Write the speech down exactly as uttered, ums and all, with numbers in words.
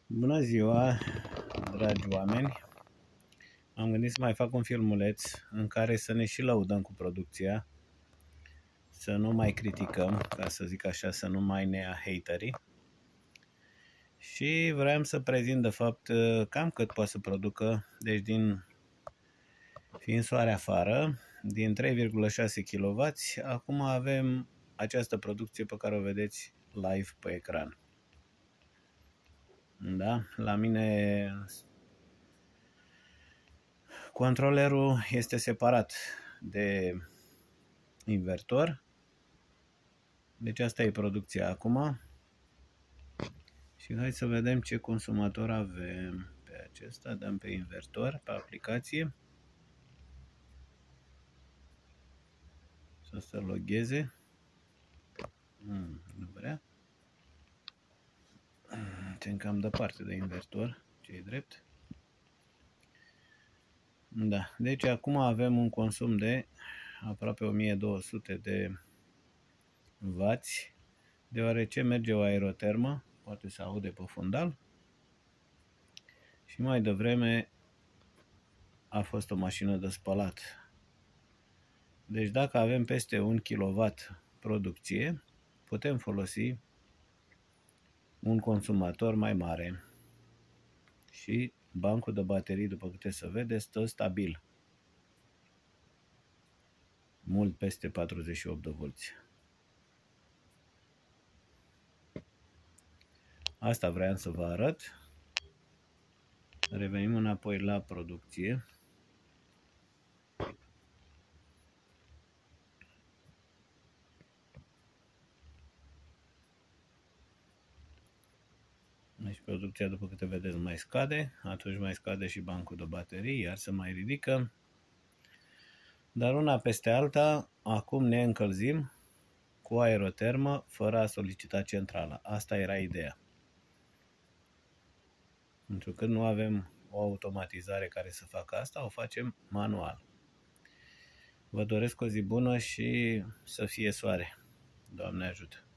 Bună ziua, dragi oameni! Am gândit să mai fac un filmuleț în care să ne și lăudăm cu producția, să nu mai criticăm, ca să zic așa, să nu mai ne ia haterii. Și vreau să prezint de fapt cam cât poate să producă, deci din, fiind soare afară, din trei virgulă șase kilowați, acum avem această producție pe care o vedeți live pe ecran. Da? La mine controlerul este separat de invertor. Deci asta e producția acum. Și hai să vedem ce consumator avem pe acesta. Dăm pe invertor, pe aplicație. Să se logheze. Hmm, nu vrea. Țin cam departe de invertor, ce-i drept. Da, deci acum avem un consum de aproape o mie două sute de wați, deoarece merge o aerotermă, poate se aude pe fundal, și mai devreme a fost o mașină de spălat. Deci dacă avem peste un kilowatt producție, putem folosi un consumator mai mare. Și bancul de baterii, după câte se vede, stă stabil. Mult peste patruzeci și opt de volți. Asta vreau să vă arăt. Revenim înapoi la producție. Deci producția, după câte vedeți, mai scade. Atunci mai scade și bancul de baterii, iar se mai ridică. Dar una peste alta, acum ne încălzim cu aerotermă fără a solicita centrala. Asta era ideea. Pentru că nu avem o automatizare care să facă asta, o facem manual. Vă doresc o zi bună și să fie soare. Doamne ajută!